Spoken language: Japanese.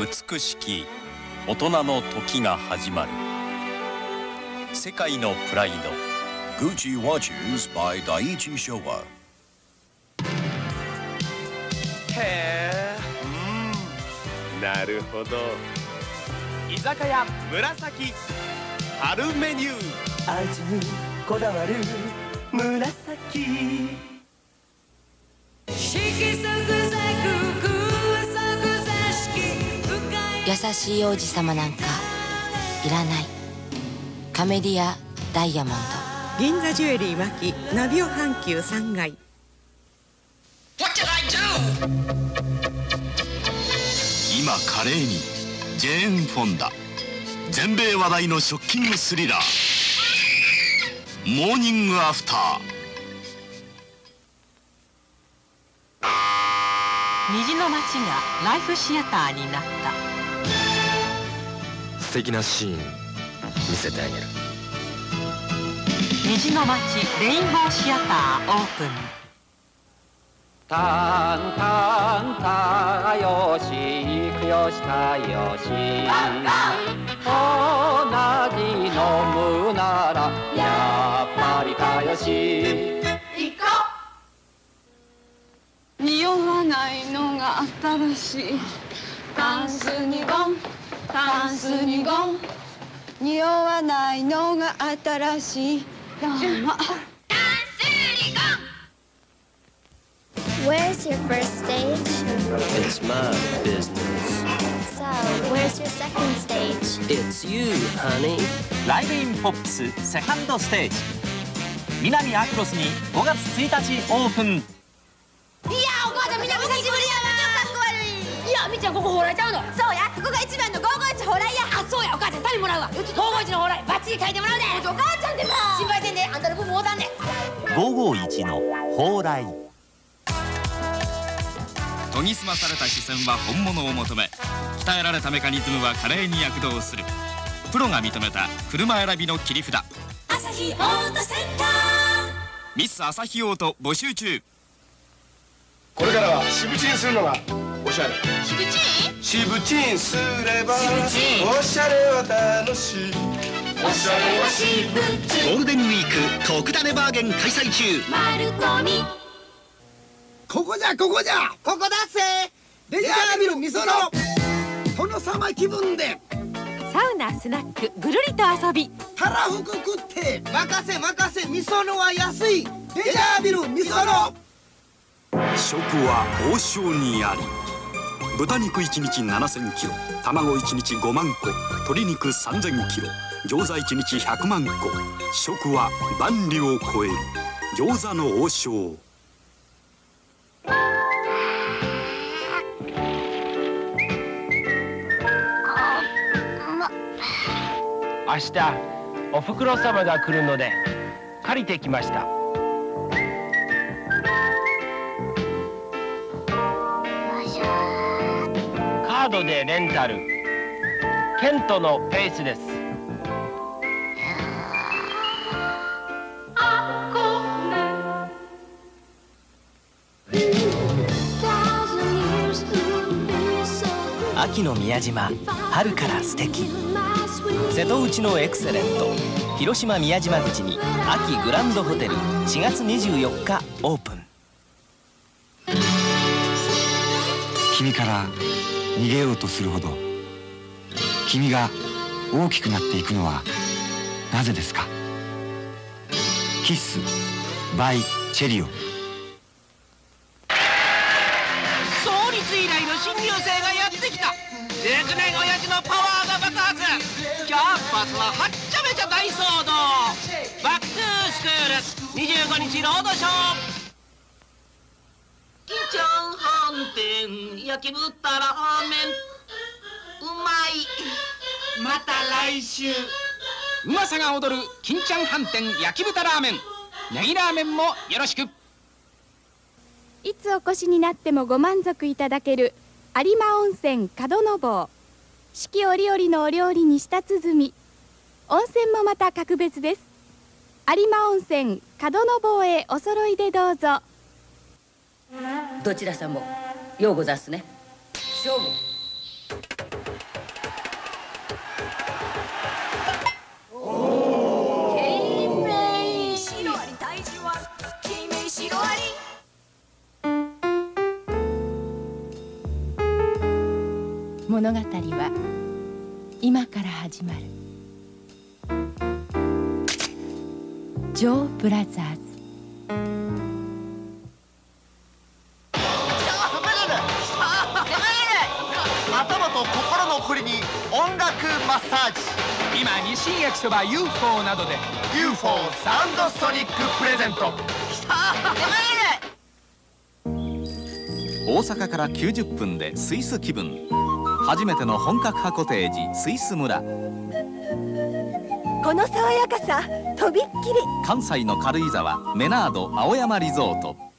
美しき大人の時が始まる。世界のプライド Gucci Watches by Daiichi Showa。 へえ、なるほど。居酒屋紫春メニュー。 味にこだわる紫。 優しい王子様なんかいらない。カメリアダイヤモンド。 銀座ジュエリー脇ナビオ阪急3階。 今カレーにジェーン・フォンダ、全米話題のショッキングスリラーモーニングアフター。 虹の街がライフシアターになった。 素敵なシーン見せてあげる。 虹の街レインボーシアターオープン。 タンタンタよし行くよしたよし、同じ飲むならやっぱりたよし。 匂わないのが新しい。タンスにゴンタンスにゴン、匂わないのが新しい。どうも。タンスにゴン。 Where's your first stage? It's my business. So, where's your second stage? It's you, honey. ライブインポップスセカンドステージ、南アクロスに5月1日オープン。 いやお母ちゃん、みんな久しぶりやわ。かっこ悪い。いやみっちゃん、ここ蓬莱ちゃうの。そうや、ここが一番の551蓬莱や。あ、そうや、お母ちゃんサインもらうわ。551の蓬莱バッチリ書いてもらうで。お母ちゃんってさ、心配せんで、あんたの分もおたんね。 551の蓬莱。 研ぎ澄まされた視線は本物を求め、鍛えられたメカニズムは華麗に躍動する。プロが認めた車選びの切り札、 アサヒオートセンター。 ミスアサヒオート募集中。 これからはシブチンするのがおしゃれ。 シブチン？ シブチンすればおしゃれは楽しい。おしゃれはシブチン。 ゴールデンウィーク特ダネバーゲン開催中。 マルコにここじゃここじゃ、 ここだせ。 レジャービルみその殿様気分でサウナスナックぐるりと遊び、 たらふく食って任せ任せ、みそのは安い。レジャービルみその。 食は王将にあり。豚肉1日7000キロ、卵1日5万個、鶏肉3000キロ、餃子1日100万個。食は万里を超える餃子の王将。 明日おふくろ様が来るので借りてきました。カードでレンタル、ケントのペースです。 秋の宮島、春から素敵。瀬戸内のエクセレント、広島宮島口に秋グランドホテル4月24日オープン。 君から逃げようとするほど君が大きくなっていくのはなぜですか。キッスバイチェリオ。 創立以来の新入生がやってきた。熟年親父のパワーが爆発。キャンパスははっちゃめちゃ大騒動。バックトゥースクール25日ロードショー。金ちゃん飯店焼き豚ラーメンうまい。また来週。 うまさが踊る金ちゃん飯店焼き豚ラーメン、ネギラーメンもよろしく。 いつお越しになってもご満足いただける有馬温泉角の坊。四季折々のお料理に舌鼓。温泉もまた格別です。有馬温泉角の坊へお揃いでどうぞ。 どちらさんもようござすね。勝負。 物語は今から始まる。ジョー・ブラザーズ。 頭と心のこりに音楽マッサージ。 今日清焼きそば UFO などで UFO サウンドストニックプレゼント。 大阪から90分でスイス気分。初めての本格派コテージスイス村。 この爽やかさとびっきり。 関西の軽井沢メナード青山リゾート。